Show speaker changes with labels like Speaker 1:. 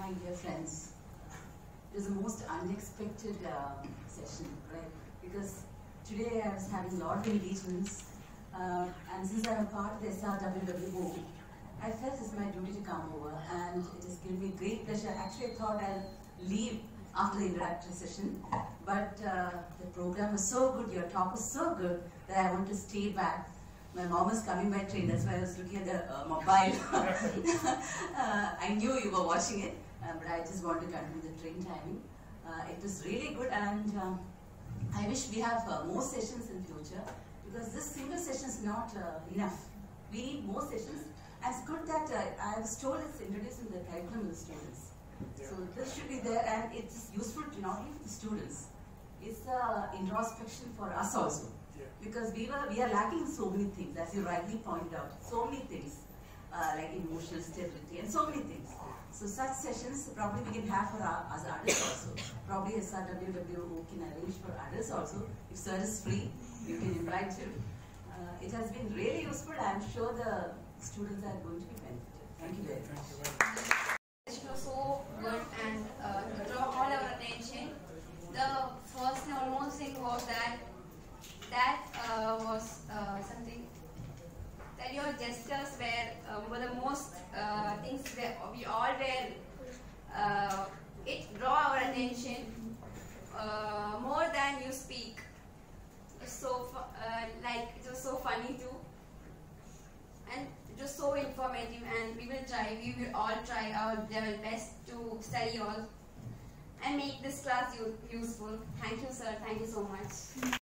Speaker 1: my dear friends. It was the most unexpected session, right? Because today I was having a lot of engagements, and since I'm a part of the SRWWO, I felt it's my duty to come over, and it has given me great pleasure. Actually, I thought I'll leave after the introductory session, but the program was so good, your talk was so good, that I want to stay back. My mom is coming by train, that's why I was looking at the mobile. I knew you were watching it, but I just want to continue the train timing. It was really good, and I wish we have more sessions in future, because this single session is not enough. We need more sessions. And it's good that I was told it's introduced in the curriculum of the students. Yeah. So this should be there, and it's useful to not only for the students, it's introspection for us also. Yeah. Because we are lacking so many things, as you rightly pointed out, so many things, like emotional stability and so many things. So such sessions probably we can have for us adults also. Probably SRWWO can arrange for adults also. If sir is free, you can invite him. It has been really useful. I am sure the students are going to be benefited. Thank you very much.
Speaker 2: It was so good and draw all our attention. The first and almost thing was that was something that your gestures were the most things that we all were. It draw our attention more than you speak. So like it was so funny too, and it was so informative, and we will all try our level best to study all and make this class useful. Thank you, sir. Thank you so much.